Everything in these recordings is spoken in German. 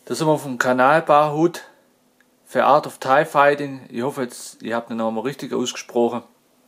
Da sind wir vom Kanal Barhut für Art of TIE Fighting. Ich hoffe jetzt, ihr habt den Namen richtig ausgesprochen.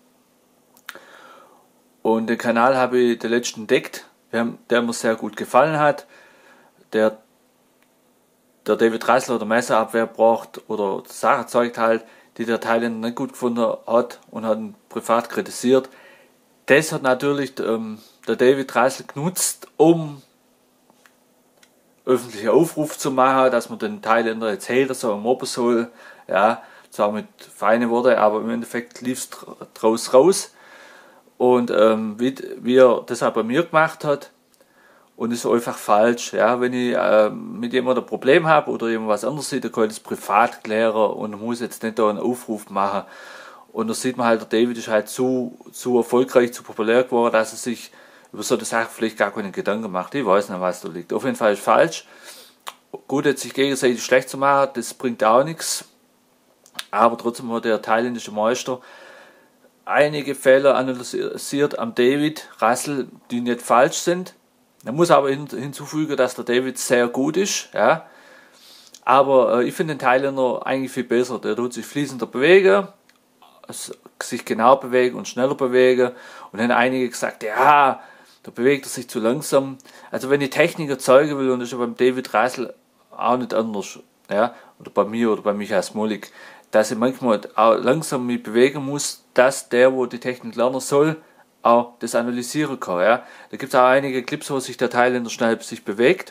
Und den Kanal habe ich den letzten entdeckt, der mir sehr gut gefallen hat. Der David Rassler der Messerabwehr braucht oder Sachen zeigt halt, die der Thailänder nicht gut gefunden hat und hat ihn privat kritisiert. Das hat natürlich der David Rassler genutzt, um öffentlichen Aufruf zu machen, dass man den Thailänder jetzt hält, so mobben soll. Ja, zwar mit feinen Worten, aber im Endeffekt lief es draus raus. Und wie er das auch bei mir gemacht hat. Und das ist einfach falsch. Ja, wenn ich mit jemandem ein Problem habe oder jemand was anderes sieht, dann kann ich das privat klären und muss jetzt nicht da einen Aufruf machen. Und da sieht man halt, der David ist halt zu erfolgreich, zu populär geworden, dass er sich über so eine Sache vielleicht gar keine Gedanken macht. Ich weiß nicht, was da liegt. Auf jeden Fall ist falsch. Gut, jetzt sich gegenseitig schlecht zu machen, das bringt auch nichts. Aber trotzdem hat der thailändische Meister einige Fehler analysiert am David Rassel, die nicht falsch sind. Man muss aber hinzufügen, dass der David sehr gut ist. Ja. Aber ich finde den Thailänder eigentlich viel besser. Der tut sich fließender bewegen, sich genau bewegen und schneller bewegen. Und dann haben einige gesagt, ja, da bewegt er sich zu langsam. Also wenn ich Technik erzeugen will, und das ist ja beim David Rassel auch nicht anders, ja, oder bei mir oder bei Michael Smolik, dass ich manchmal auch langsam mich bewegen muss, dass der, wo die Technik lernen soll, auch das analysieren kann. Ja. Da gibt es auch einige Clips, wo sich der Thailänder schnell sich bewegt.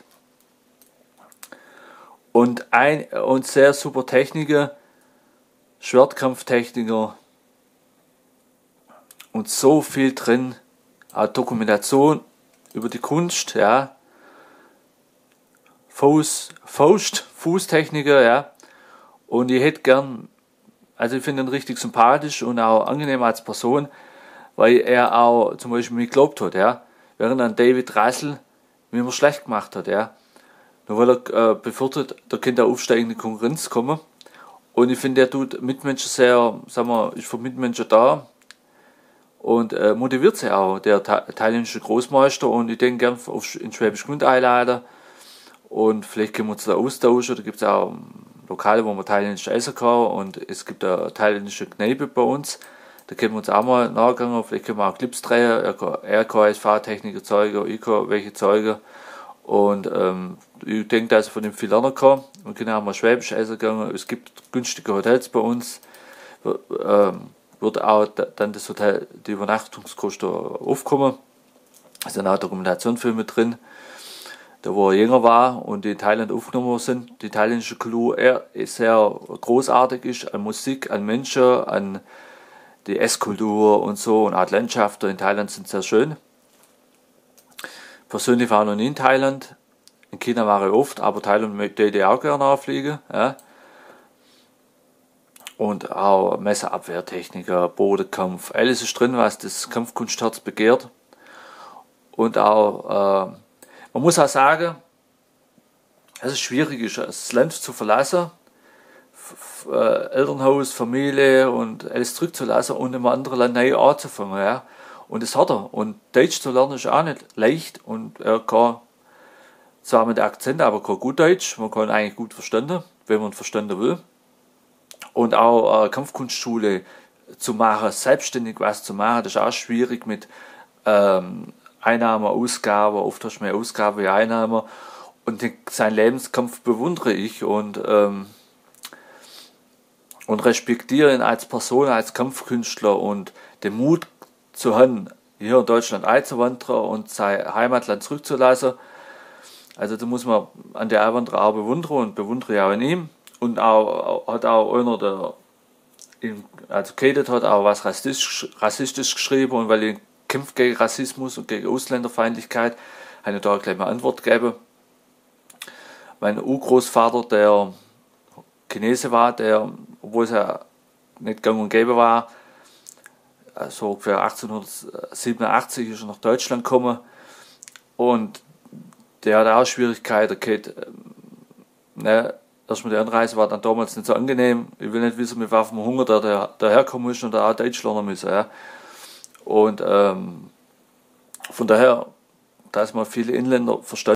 Und sehr super Techniker, Schwertkampftechniker und so viel drin, auch Dokumentation über die Kunst, ja. Fußtechniker, ja. Und ich hätte gern, also ich finde ihn richtig sympathisch und auch angenehm als Person, weil er auch zum Beispiel mir geglaubt hat, ja. Während an David Rassel mir immer schlecht gemacht hat, ja. Nur weil er befürchtet, da könnte eine aufsteigende Konkurrenz kommen. Und ich finde, er tut Mitmenschen sehr, sagen wir, ist für Mitmenschen da und motiviert sie auch, der thailändische Großmeister. Und ich denke gern in Schwäbisch Gmünd einladen. Und vielleicht können wir uns da austauschen. Da gibt es auch Lokale, wo man thailändisch essen kann. Und es gibt eine thailändische Kneipe bei uns. Da können wir uns auch mal nachgehen. Vielleicht können wir auch Clips drehen. Er kann als Fahrtechniker zeigen, ich kann welche zeigen. Und ich denke, dass ich von dem viel lernen kann. Wir können auch mal Schwäbisch essen gehen. Es gibt günstige Hotels bei uns. Wird auch dann das Hotel, die Übernachtungskosten aufkommen. Es sind auch Dokumentationsfilme drin, da wo er jünger war und die in Thailand aufgenommen sind. Die thailändische Kultur ist sehr großartig ist, an Musik, an Menschen, an die Esskultur und so. Und auch die Landschaften in Thailand sind sehr schön. Persönlich war ich noch nie in Thailand. In China war ich oft, aber Thailand möchte ich auch gerne anfliegen. Ja. Und auch Messerabwehrtechniker, Bodenkampf, alles ist drin, was das Kampfkunstherz begehrt. Und auch, man muss auch sagen, dass es schwierig ist, das Land zu verlassen, Elternhaus, Familie und alles zurückzulassen und in einem anderen Land neu anzufangen. Ja. Und das hat er. Und Deutsch zu lernen ist auch nicht leicht. Und er kann zwar mit Akzent, aber kann gut Deutsch. Man kann eigentlich gut verstehen, wenn man verstehen will. Und auch Kampfkunstschule zu machen, selbstständig was zu machen, das ist auch schwierig mit Einnahmen, Ausgaben. Oft hast du mehr Ausgaben wie Einnahmen. Und seinen Lebenskampf bewundere ich und respektiere ihn als Person, als Kampfkünstler und den Mut zu haben, hier in Deutschland einzuwandern und sein Heimatland zurückzulassen. Also da muss man an der Einwanderer auch bewundern und bewundere ich auch in ihm. Und auch hat auch einer, der ihn also gehatet hat, auch was rassistisch geschrieben. Und weil ich kämpfe gegen Rassismus und gegen Ausländerfeindlichkeit, habe ich da gleich mal Antwort gegeben. Mein Urgroßvater, der Chinese war, der, obwohl es ja nicht gang und gäbe war, so ungefähr 1887 ist er nach Deutschland gekommen und der hat auch Schwierigkeiten gehabt. Erstmal die Anreise war dann damals nicht so angenehm. Ich will nicht wissen, mit welchem Hunger der herkommen muss und da auch Deutsch lernen müssen. Ja. Und von daher, dass man viele Inländer verstanden.